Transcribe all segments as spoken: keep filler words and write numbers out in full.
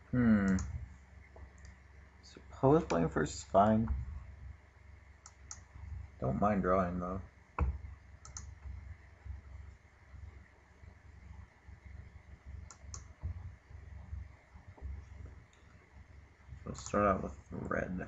Hmm. Suppose playing first is fine. Don't mind drawing though. Let's start out with red.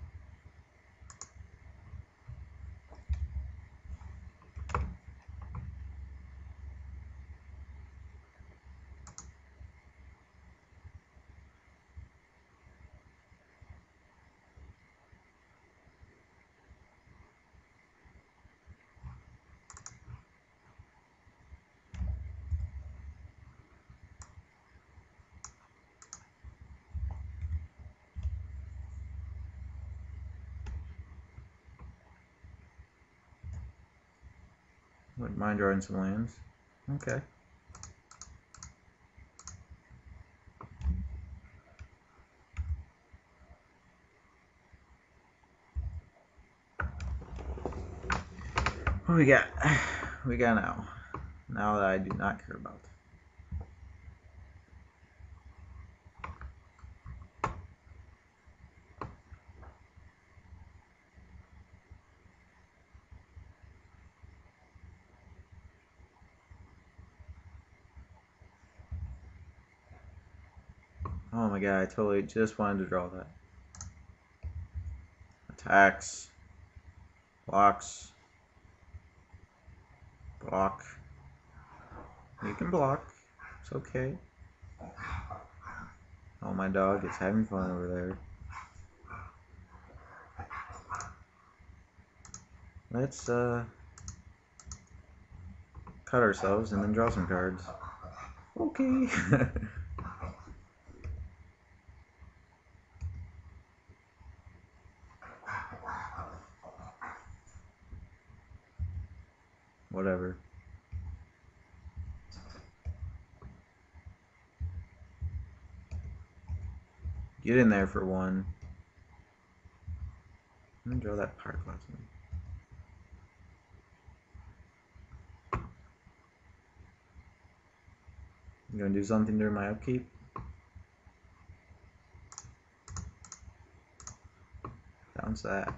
Wouldn't mind drawing some lands. Okay. What we got? We got now. Now that I do not care about. Oh my god, I totally just wanted to draw that. Attacks. Blocks. Block. You can block. It's okay. Oh, my dog is having fun over there. Let's uh cut ourselves and then draw some cards. Okay. Whatever. Get in there for one. Let me draw that park last one. You gonna do something during my upkeep? Bounce that.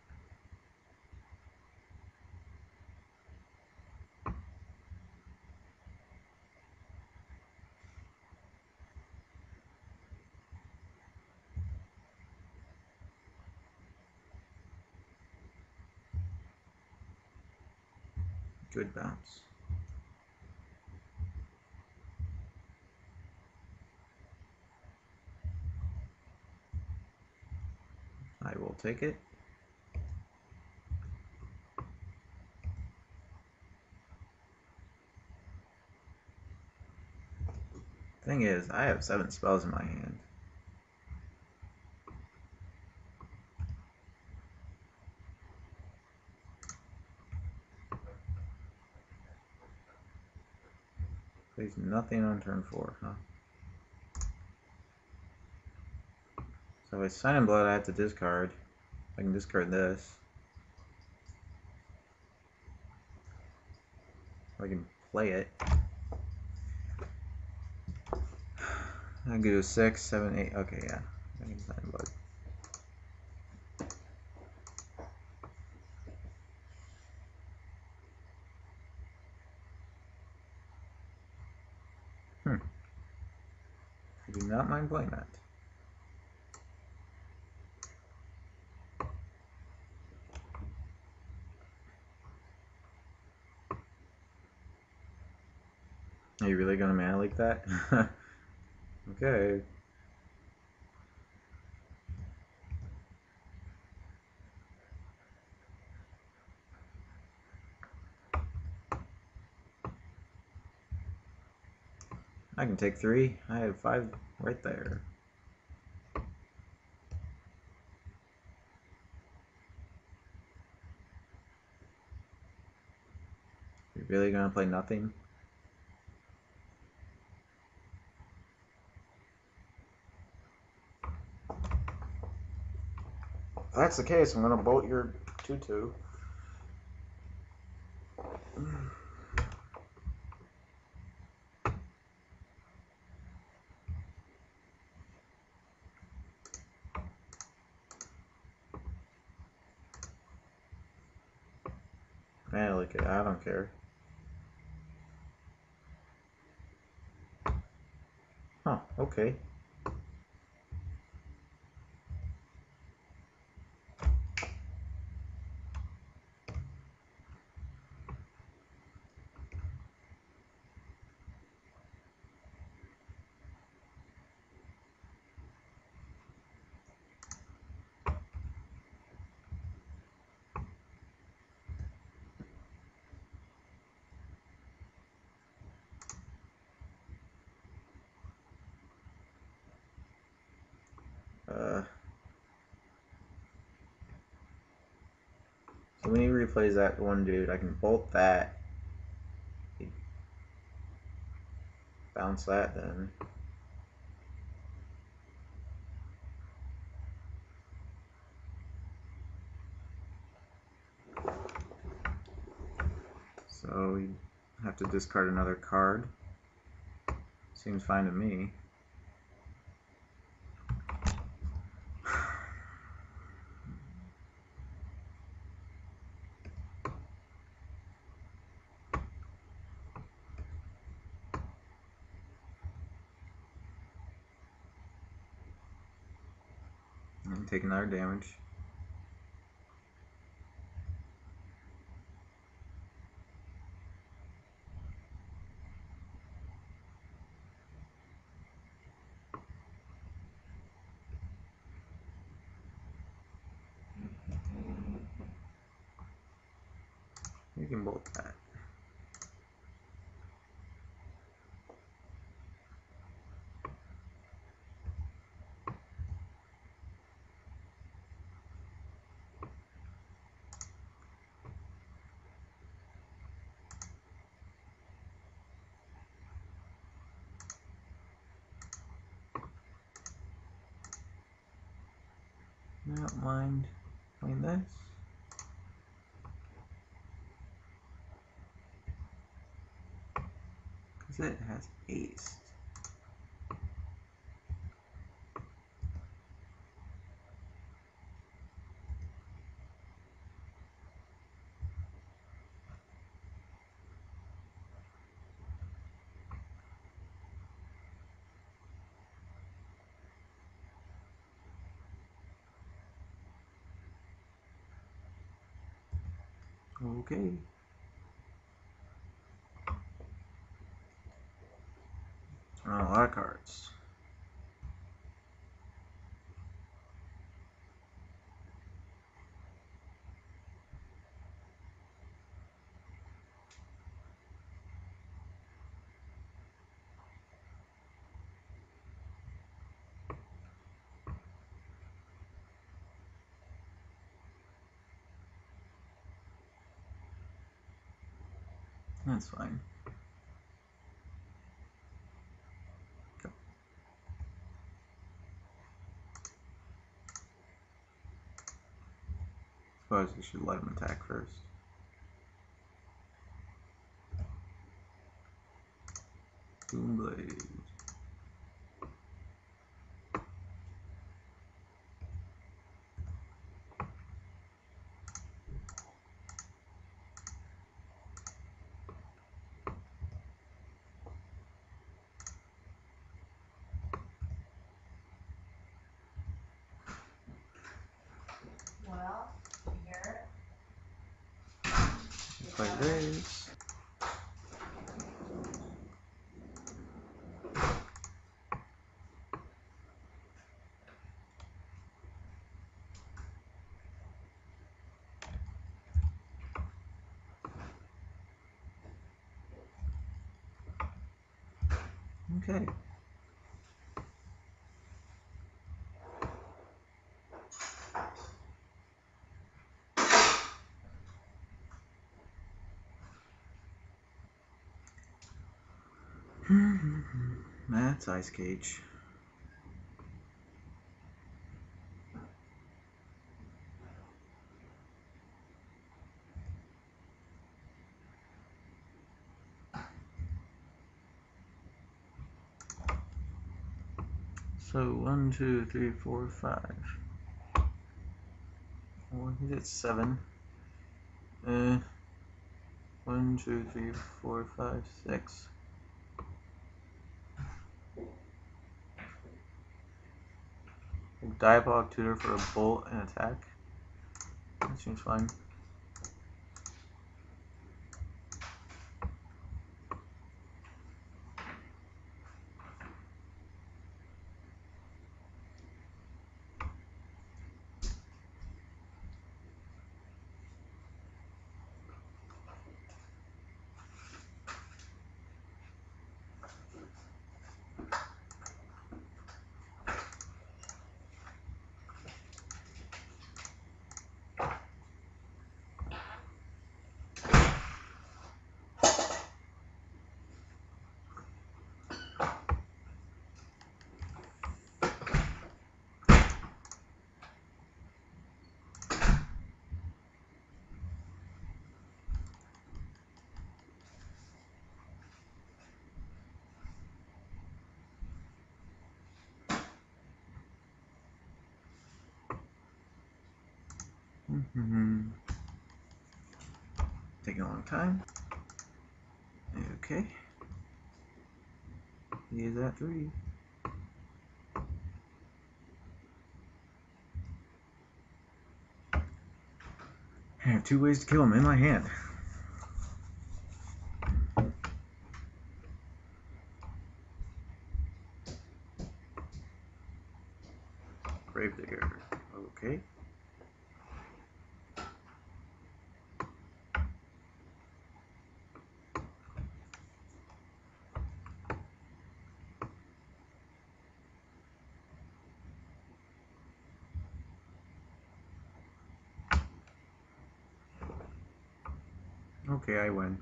Good bounce. I will take it. Thing is, I have seven spells in my hand. Plays nothing on turn four, huh? So if I sign in blood, I have to discard. I can discard this. I can play it. I can do six, seven, eight. Okay, yeah. I can sign in blood. Hmm. I do not mind playing that. Are you really gonna mana like that? Okay. I can take three. I have five right there. You're really gonna play nothing? If that's the case, I'm gonna bolt your two two. Man, look at I don't care. Huh, okay. Uh, so when he replays that one dude, I can bolt that. Bounce that then. So we have to discard another card. Seems fine to me. And take another damage. You can bolt that. I don't mind playing this. Because it has ace. Okay. Oh, a lot of cards. That's fine. Go. Suppose we should let him attack first. Boom blade. Well, you hear it? Just like this. Okay. That's Ice Cage. So one, two, three, four, five. Well, he's at seven. Uh, One, two, three, four, five, six. Diabolic tutor for a bolt and attack. That seems fine. Mm-hmm. Taking a long time. Okay. He is at three. I have two ways to kill him in my hand. Gravedigger. Okay. Okay, I win.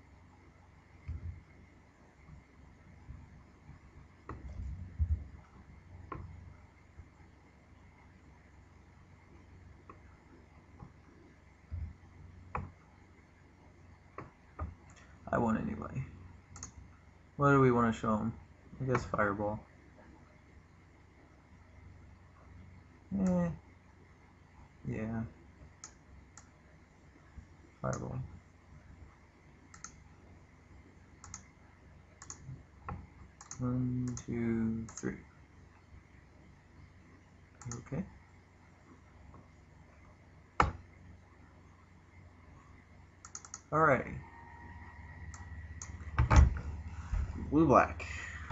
I won anyway. What do we want to show him? I guess Fireball. Eh. Yeah. Fireball. One, two, three. Okay. Alright. Blue black.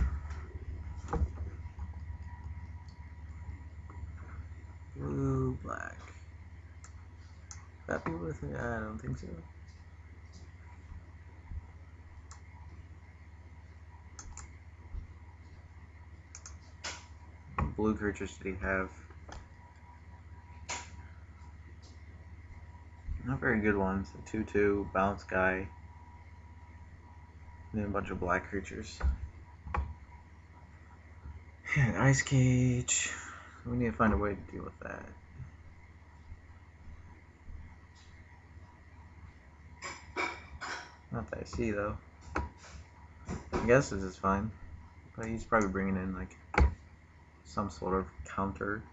Blue black. Happy with it? I don't think so. Blue creatures did he have? Not very good ones. A two two, bounce guy. And then a bunch of black creatures. Yeah, Ice Cage. We need to find a way to deal with that. Not that I see though. I guess this is fine. But he's probably bringing in like some sort of counter.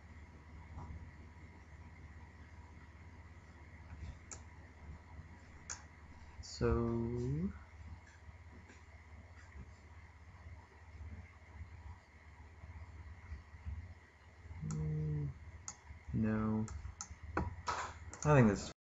So no. I think this is